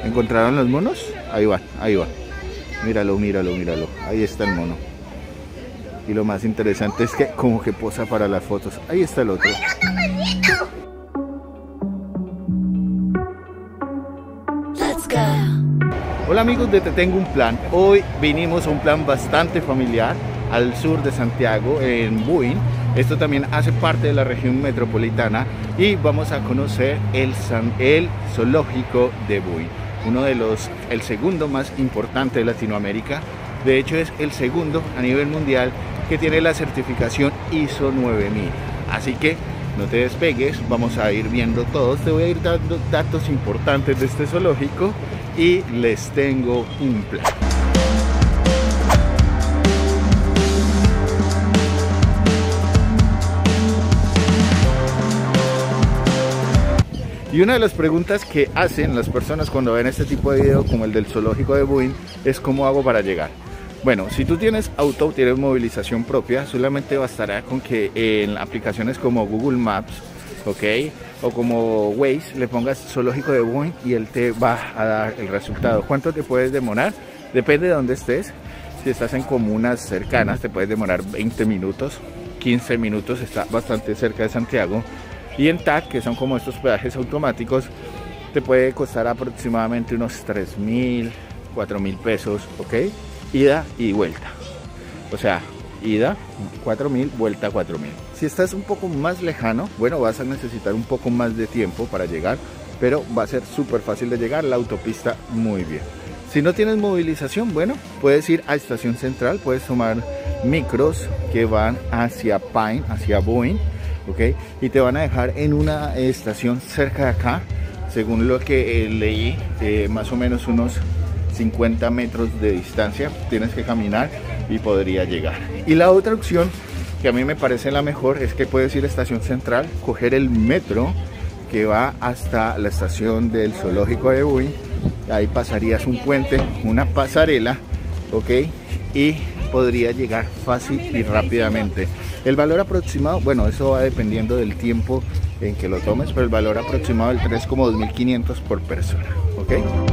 ¿Encontraron los monos? Ahí va, ahí va. Míralo, míralo, míralo. Ahí está el mono. Y lo más interesante es que como que posa para las fotos. Ahí está el otro. Hola amigos de Te Tengo un Plan. Hoy vinimos a un plan bastante familiar al sur de Santiago, en Buin. Esto también hace parte de la región metropolitana y vamos a conocer el zoológico de Buin. El segundo más importante de Latinoamérica. De hecho es el segundo a nivel mundial que tiene la certificación ISO 9000. Así que no te despegues, vamos a ir viendo todos. Te voy a ir dando datos importantes de este zoológico y les tengo un plan. Y una de las preguntas que hacen las personas cuando ven este tipo de video como el del zoológico de Buin es ¿cómo hago para llegar? Bueno, si tú tienes auto, tienes movilización propia, solamente bastará con que en aplicaciones como Google Maps, ¿ok? O como Waze, le pongas zoológico de Buin y él te va a dar el resultado. ¿Cuánto te puedes demorar? Depende de dónde estés. Si estás en comunas cercanas, te puedes demorar 20 minutos, 15 minutos, está bastante cerca de Santiago. Y en TAC, que son como estos peajes automáticos, te puede costar aproximadamente unos 3.000, 4.000 pesos, ¿ok? Ida y vuelta. O sea, ida 4.000, vuelta 4.000. Si estás un poco más lejano, bueno, vas a necesitar un poco más de tiempo para llegar, pero va a ser súper fácil de llegar, la autopista muy bien. Si no tienes movilización, bueno, puedes ir a Estación Central, puedes tomar micros que van hacia Pine, hacia Buin, ¿ok? Y te van a dejar en una estación cerca de acá, según lo que leí, más o menos unos 50 metros de distancia, tienes que caminar y podría llegar. Y la otra opción, que a mí me parece la mejor, es que puedes ir a Estación Central, coger el metro que va hasta la estación del zoológico de Buin, ahí pasarías un puente, una pasarela, ¿ok? Y podría llegar fácil y rápidamente. El valor aproximado, bueno, eso va dependiendo del tiempo en que lo tomes, pero el valor aproximado del tren es como 2.500 por persona, ¿ok?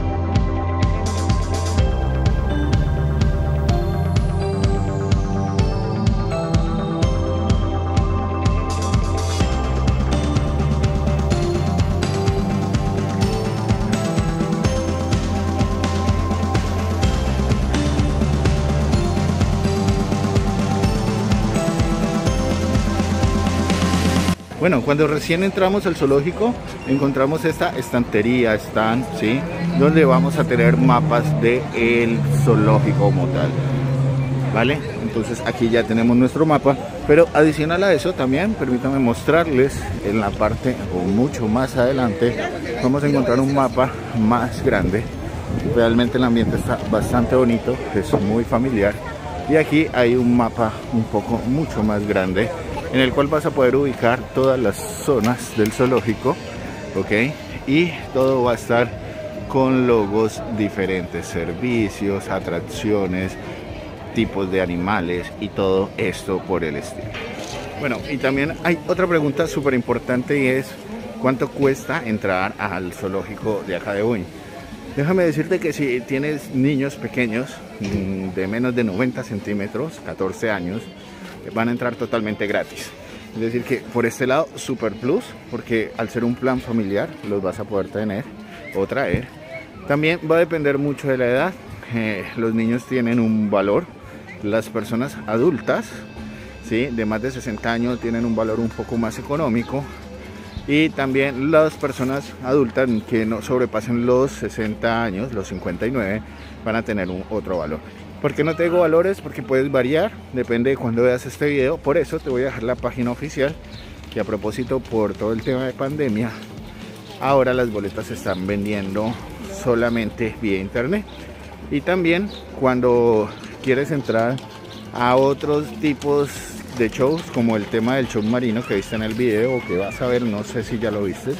Bueno, cuando recién entramos al zoológico encontramos esta estantería, ¿sí? Donde vamos a tener mapas del zoológico como tal, ¿vale? Entonces aquí ya tenemos nuestro mapa, pero adicional a eso también permítanme mostrarles en la parte o mucho más adelante vamos a encontrar un mapa más grande. Realmente el ambiente está bastante bonito, es muy familiar y aquí hay un mapa mucho más grande en el cual vas a poder ubicar todas las zonas del zoológico, ¿ok? Y todo va a estar con logos diferentes, servicios, atracciones, tipos de animales y todo esto por el estilo. Bueno, y también hay otra pregunta súper importante y es ¿cuánto cuesta entrar al zoológico de acá de Buin? Déjame decirte que si tienes niños pequeños de menos de 90 centímetros, 14 años, van a entrar totalmente gratis. Es decir que por este lado super plus, porque al ser un plan familiar los vas a poder tener o traer. También va a depender mucho de la edad. Los niños tienen un valor, las personas adultas, ¿sí?, de más de 60 años tienen un valor un poco más económico, y también las personas adultas que no sobrepasen los 60 años, los 59, van a tener otro valor. ¿Por qué no te digo valores? Porque puedes variar, depende de cuando veas este video. Por eso te voy a dejar la página oficial, que a propósito por todo el tema de pandemia, ahora las boletas se están vendiendo solamente vía internet. Y también cuando quieres entrar a otros tipos de shows, como el tema del show marino que viste en el video o que vas a ver, no sé si ya lo viste,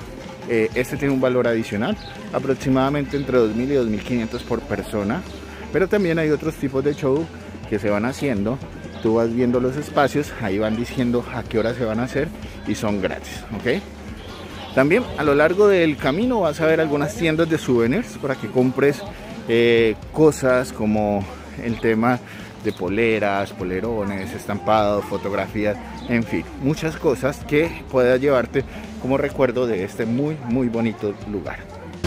este tiene un valor adicional, aproximadamente entre 2.000 y 2.500 por persona. Pero también hay otros tipos de show que se van haciendo, tú vas viendo los espacios, ahí van diciendo a qué hora se van a hacer y son gratis, ¿ok? También a lo largo del camino vas a ver algunas tiendas de souvenirs para que compres cosas como el tema de poleras, polerones, estampados, fotografías, en fin, muchas cosas que puedas llevarte como recuerdo de este muy bonito lugar.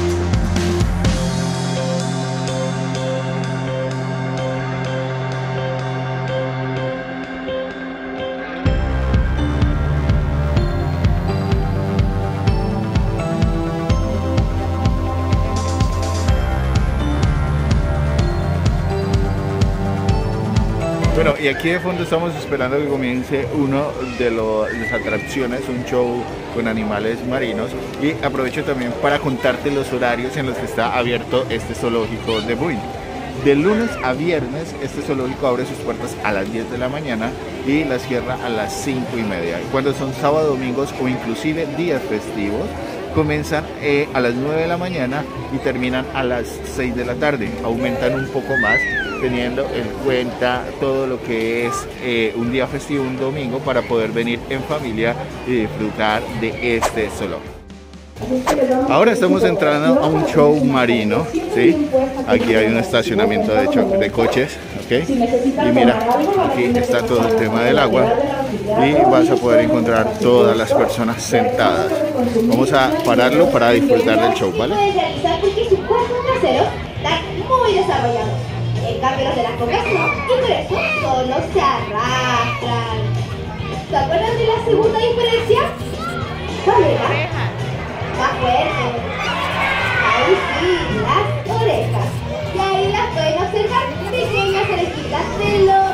Bueno, y aquí de fondo estamos esperando que comience uno de las atracciones, un show con animales marinos, y aprovecho también para contarte los horarios en los que está abierto este zoológico de Buin. De lunes a viernes este zoológico abre sus puertas a las 10 de la mañana y las cierra a las 5:30. Cuando son sábados, domingos o inclusive días festivos, comienzan a las 9 de la mañana y terminan a las 6 de la tarde. Aumentan un poco más teniendo en cuenta todo lo que es un día festivo, un domingo, para poder venir en familia y disfrutar de este zoológico. Ahora estamos entrando a un show marino, ¿sí? Aquí hay un estacionamiento de coches, ¿ok? Y mira, aquí está todo el tema del agua y vas a poder encontrar todas las personas sentadas. Vamos a pararlo para disfrutar del show, ¿vale? Porque sus cuerpos traseros están muy desarrollados. En cambio los de las cocas no, y por eso solo se arrastran. ¿Se acuerdan de la segunda diferencia? ¿Cuál era? Más fuerte. Ahí sí, las orejas. Y ahí las pueden observar, pequeñas orejitas de los...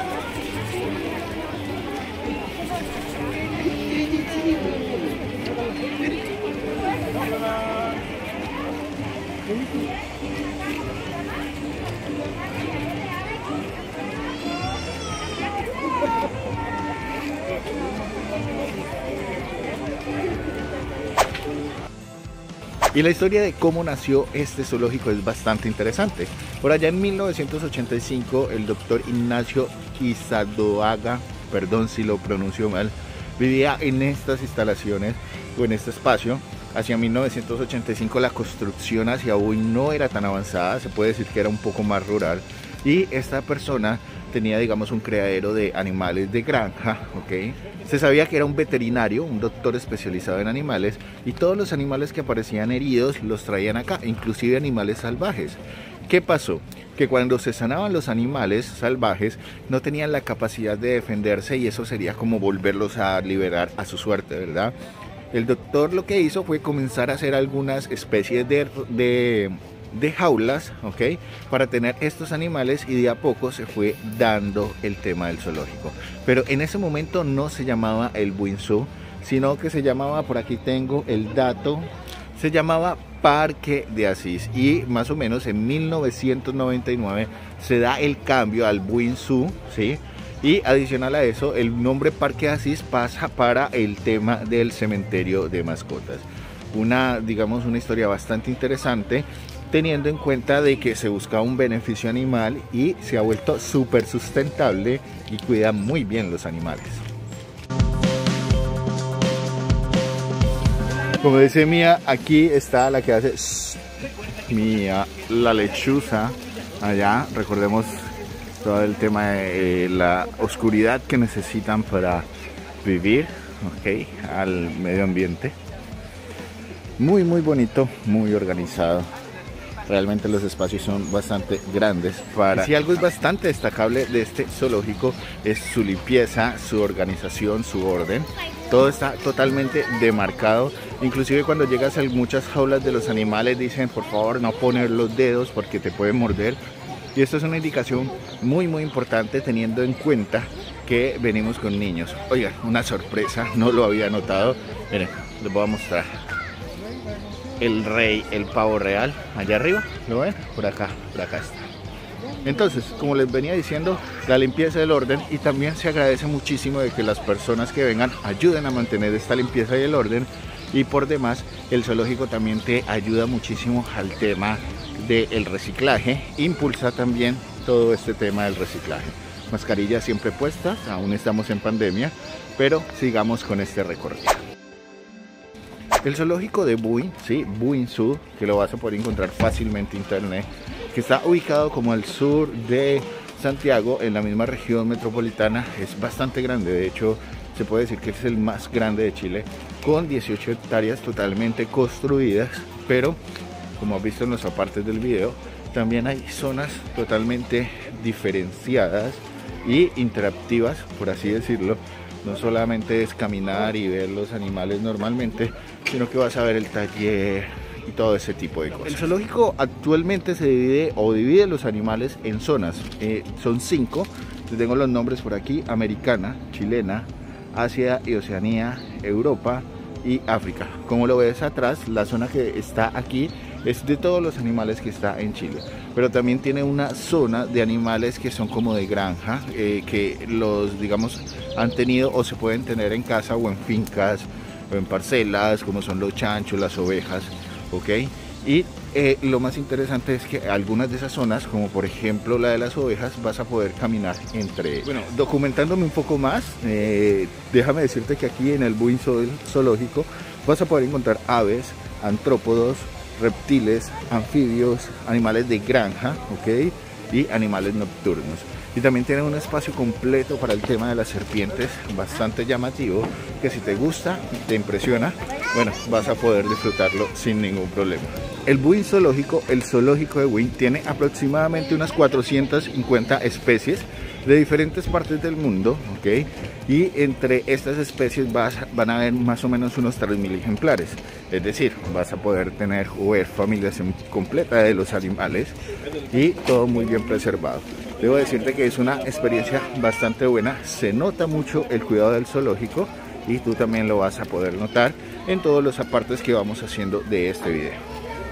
Y la historia de cómo nació este zoológico es bastante interesante. Por allá en 1985, el doctor Ignacio Izadoaga, perdón si lo pronuncio mal, vivía en estas instalaciones o en este espacio. Hacia 1985 la construcción hacia hoy no era tan avanzada, se puede decir que era un poco más rural. Y esta persona tenía, digamos, un criadero de animales de granja, ¿ok? Se sabía que era un veterinario, un doctor especializado en animales, y todos los animales que aparecían heridos los traían acá, inclusive animales salvajes. ¿Qué pasó? Que cuando se sanaban los animales salvajes no tenían la capacidad de defenderse y eso sería como volverlos a liberar a su suerte, ¿verdad? El doctor lo que hizo fue comenzar a hacer algunas especies de jaulas, ¿ok? Para tener estos animales, y de a poco se fue dando el tema del zoológico. Pero en ese momento no se llamaba el Buin Zoo, sino que se llamaba, por aquí tengo el dato, se llamaba Parque de Asís, y más o menos en 1999 se da el cambio al Buin Zoo, ¿sí? Y adicional a eso, el nombre Parque de Asís pasa para el tema del cementerio de mascotas. Digamos, una historia bastante interesante, teniendo en cuenta de que se busca un beneficio animal y se ha vuelto súper sustentable y cuida muy bien los animales. Como dice Mía, aquí está la que hace Mía, la lechuza. Allá, recordemos todo el tema de la oscuridad que necesitan para vivir, ¿ok? Al medio ambiente. Muy bonito, muy organizado. Realmente los espacios son bastante grandes. Si algo es bastante destacable de este zoológico es su limpieza, su organización, su orden. Todo está totalmente demarcado. Inclusive cuando llegas a muchas jaulas de los animales dicen por favor no poner los dedos porque te pueden morder. Y esto es una indicación muy importante teniendo en cuenta que venimos con niños. Oigan, una sorpresa, no lo había notado. Miren, les voy a mostrar. El rey, el pavo real, allá arriba, ¿lo ven? Por acá está. Entonces, como les venía diciendo, la limpieza del orden, y también se agradece muchísimo de que las personas que vengan ayuden a mantener esta limpieza y el orden, y por demás, el zoológico también te ayuda muchísimo al tema del reciclaje, impulsa también todo este tema del reciclaje. Mascarillas siempre puestas, aún estamos en pandemia, pero sigamos con este recorrido. El zoológico de Buin, ¿sí? Buin Zoo, que lo vas a poder encontrar fácilmente en internet, que está ubicado como al sur de Santiago, en la misma región metropolitana, es bastante grande. De hecho, se puede decir que es el más grande de Chile, con 18 hectáreas totalmente construidas, pero como has visto en los apartes del video, también hay zonas totalmente diferenciadas y interactivas, por así decirlo. No solamente es caminar y ver los animales normalmente, sino que vas a ver el taller y todo ese tipo de cosas. El zoológico actualmente se divide los animales en zonas. Son 5, tengo los nombres por aquí: Americana, Chilena, Asia y Oceanía, Europa y África. Como lo ves atrás, la zona que está aquí es de todos los animales que está en Chile, pero también tiene una zona de animales que son como de granja, que los, digamos, han tenido o se pueden tener en casa o en fincas o en parcelas, como son los chanchos, las ovejas, ¿ok? Y lo más interesante es que algunas de esas zonas, como por ejemplo la de las ovejas, vas a poder caminar entre ellas. Bueno, documentándome un poco más, déjame decirte que aquí en el Buin Zoológico vas a poder encontrar aves, antrópodos, reptiles, anfibios, animales de granja, ¿ok? Y animales nocturnos. Y también tienen un espacio completo para el tema de las serpientes, bastante llamativo, que si te gusta, te impresiona, bueno, vas a poder disfrutarlo sin ningún problema. El Buin Zoológico, el zoológico de Buin, tiene aproximadamente unas 450 especies de diferentes partes del mundo, ¿ok? Y entre estas especies van a haber más o menos unos 3.000 ejemplares. Es decir, vas a poder tener o ver familiación completa de los animales y todo muy bien preservado. Debo decirte que es una experiencia bastante buena, se nota mucho el cuidado del zoológico y tú también lo vas a poder notar en todos los apartes que vamos haciendo de este video.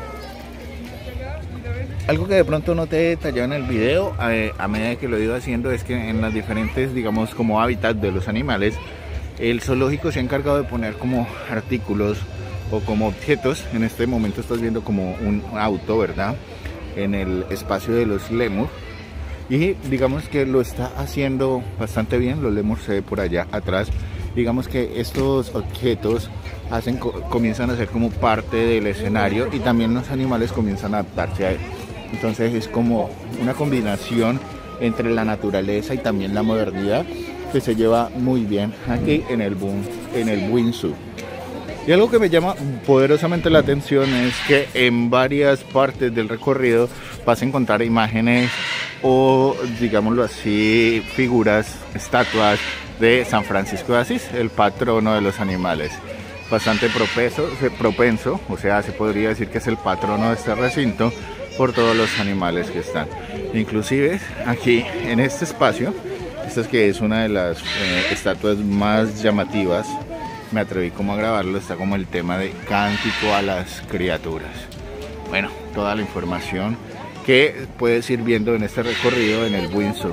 Algo que de pronto no te he detallado en el video a medida que lo he ido haciendo es que en las diferentes, digamos, como hábitats de los animales, el zoológico se ha encargado de poner como artículos o como objetos. En este momento estás viendo como un auto, ¿verdad? En el espacio de los lémur. Y digamos que lo está haciendo bastante bien. Los lémur se ve por allá atrás. Digamos que estos objetos comienzan a ser como parte del escenario y también los animales comienzan a adaptarse a él. Entonces es como una combinación entre la naturaleza y también la modernidad que se lleva muy bien aquí en el Buin Zoo. Y algo que me llama poderosamente la atención es que en varias partes del recorrido vas a encontrar imágenes o, digámoslo así, figuras, estatuas de San Francisco de Asís, el patrono de los animales. Bastante propenso, o sea, se podría decir que es el patrono de este recinto por todos los animales que están. Inclusive aquí en este espacio, esta es que es una de las estatuas más llamativas, me atreví como a grabarlo, está como el tema de cántico a las criaturas. Bueno, toda la información que puedes ir viendo en este recorrido en el Buin Zoo.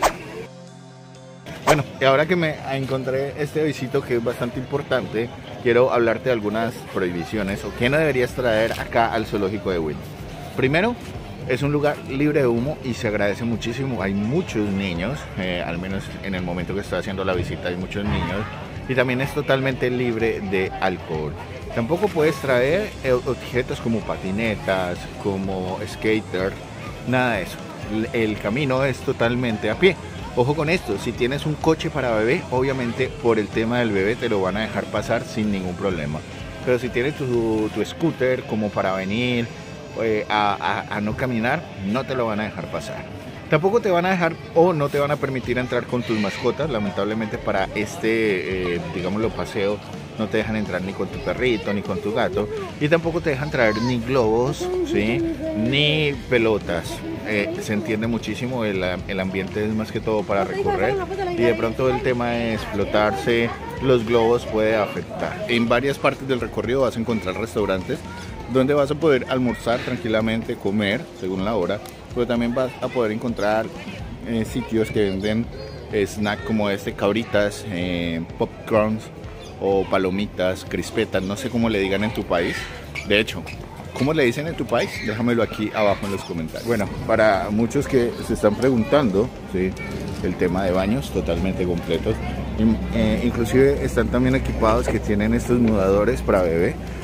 Bueno, y ahora que me encontré este visito que es bastante importante, quiero hablarte de algunas prohibiciones o qué no deberías traer acá al zoológico de Buin. Primero, es un lugar libre de humo y se agradece muchísimo. Hay muchos niños, al menos en el momento que estoy haciendo la visita hay muchos niños. Y también es totalmente libre de alcohol. Tampoco puedes traer objetos como patinetas, como skater, nada de eso. El camino es totalmente a pie. Ojo con esto, si tienes un coche para bebé, obviamente por el tema del bebé te lo van a dejar pasar sin ningún problema. Pero si tienes tu scooter como para venir a no caminar, no te lo van a dejar pasar. Tampoco te van a dejar o no te van a permitir entrar con tus mascotas. Lamentablemente para este, digámoslo, paseo, no te dejan entrar ni con tu perrito ni con tu gato. Y tampoco te dejan traer ni globos, ¿sí? Ni pelotas. Se entiende muchísimo, el ambiente es más que todo para recorrer. Y de pronto el tema de explotarse los globos puede afectar. En varias partes del recorrido vas a encontrar restaurantes donde vas a poder almorzar tranquilamente, comer según la hora. Pero también vas a poder encontrar sitios que venden snacks como cabritas, popcorns o palomitas, crispetas, no sé cómo le digan en tu país. De hecho, ¿cómo le dicen en tu país? Déjamelo aquí abajo en los comentarios. Bueno, para muchos que se están preguntando, ¿sí?, el tema de baños totalmente completos. Inclusive están también equipados que tienen estos mudadores para bebé.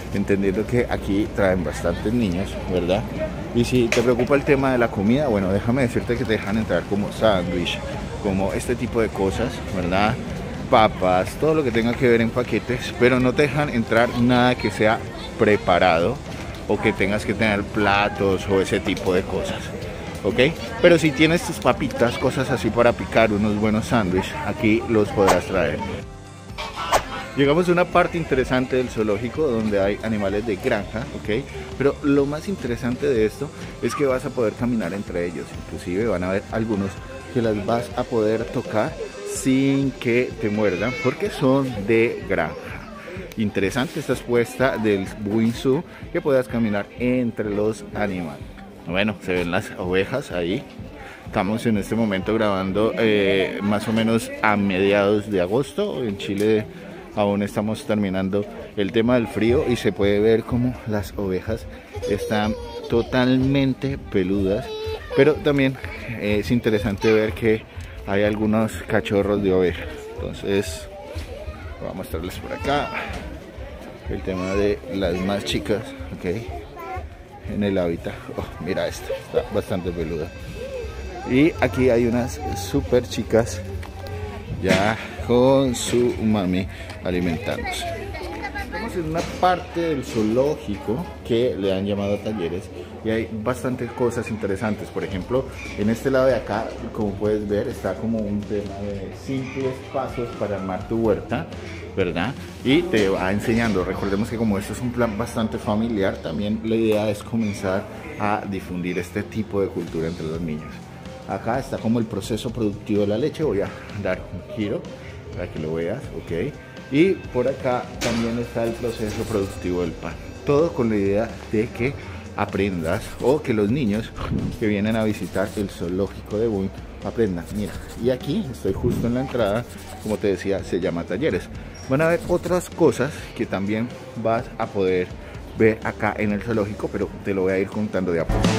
entendiendo que aquí traen bastantes niños, ¿verdad? Y si te preocupa el tema de la comida, bueno, déjame decirte que te dejan entrar como sándwich, como este tipo de cosas, ¿verdad? Papas, todo lo que tenga que ver en paquetes, pero no te dejan entrar nada que sea preparado o que tengas que tener platos o ese tipo de cosas, ¿ok? Pero si tienes tus papitas, cosas así para picar, unos buenos sándwiches, aquí los podrás traer. Llegamos a una parte interesante del zoológico donde hay animales de granja, ¿ok? Pero lo más interesante de esto es que vas a poder caminar entre ellos, inclusive van a haber algunos que las vas a poder tocar sin que te muerdan porque son de granja. Interesante esta expuesta del Buin Zoo, que puedas caminar entre los animales. Bueno, se ven las ovejas ahí. Estamos en este momento grabando más o menos a mediados de agosto. En Chile aún estamos terminando el tema del frío y se puede ver como las ovejas están totalmente peludas, pero también es interesante ver que hay algunos cachorros de oveja. Entonces voy a mostrarles por acá el tema de las más chicas, ok, en el hábitat. Oh, mira esto, está bastante peluda. Y aquí hay unas súper chicas ya con su mami alimentándose. Estamos en una parte del zoológico que le han llamado talleres y hay bastantes cosas interesantes. Por ejemplo, en este lado de acá, como puedes ver, está como un tema de simples pasos para armar tu huerta, ¿verdad? Y te va enseñando. Recordemos que como esto es un plan bastante familiar, también la idea es comenzar a difundir este tipo de cultura entre los niños. Acá está como el proceso productivo de la leche. Voy a dar un giro para que lo veas, ok. Y por acá también está el proceso productivo del pan. Todo con la idea de que aprendas, o que los niños que vienen a visitar el zoológico de Buin aprendan. Mira, y aquí estoy justo en la entrada, como te decía, se llama talleres. Van a haber otras cosas que también vas a poder ver acá en el zoológico, pero te lo voy a ir contando de a poco.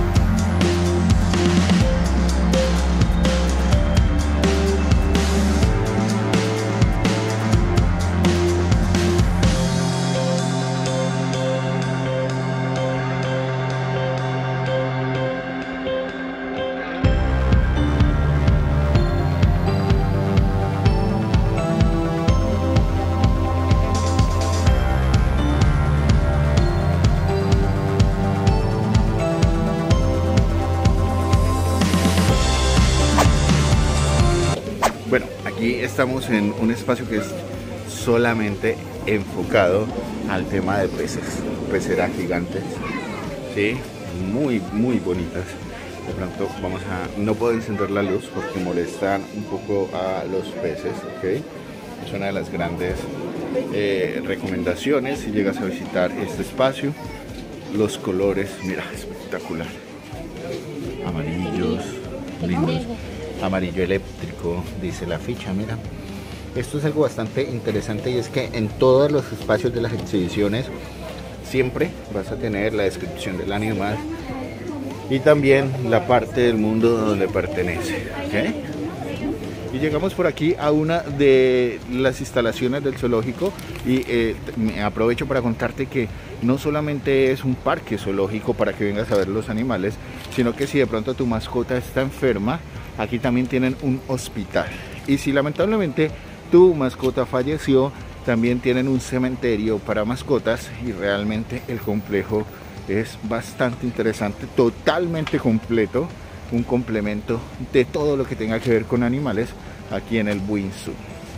Bueno, aquí estamos en un espacio que es solamente enfocado al tema de peces, peceras gigantes, ¿sí? Muy bonitas. De pronto vamos a, no puedo encender la luz porque molestan un poco a los peces, ¿ok? Es una de las grandes recomendaciones si llegas a visitar este espacio. Los colores, mira, espectacular. Amarillos, lindos. Amarillo eléctrico, dice la ficha, mira. Esto es algo bastante interesante y es que en todos los espacios de las exhibiciones siempre vas a tener la descripción del animal y también la parte del mundo donde pertenece, ¿ok? Y llegamos por aquí a una de las instalaciones del zoológico y me aprovecho para contarte que no solamente es un parque zoológico para que vengas a ver los animales, sino que si de pronto tu mascota está enferma, aquí también tienen un hospital. Y si lamentablemente tu mascota falleció, también tienen un cementerio para mascotas y realmente el complejo es bastante interesante, totalmente completo, un complemento de todo lo que tenga que ver con animales aquí en el Buin Zoo.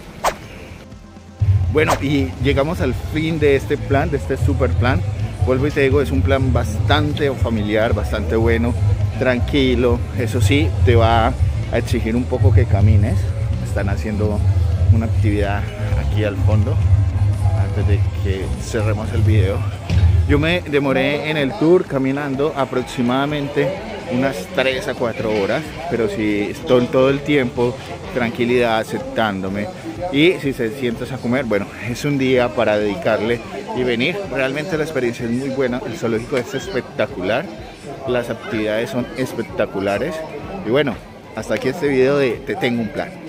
Bueno, y llegamos al fin de este plan, de este super plan. Vuelvo y te digo, es un plan bastante familiar, bastante bueno, tranquilo. Eso sí, te va a exigir un poco que camines. Están haciendo una actividad aquí al fondo antes de que cerremos el video. Yo me demoré en el tour caminando aproximadamente unas 3 a 4 horas, pero si estoy todo el tiempo, tranquilidad, aceptándome. Y si se sientas a comer, bueno, es un día para dedicarle y venir. Realmente la experiencia es muy buena, el zoológico es espectacular, las actividades son espectaculares. Y bueno, hasta aquí este video de Te Tengo un Plan.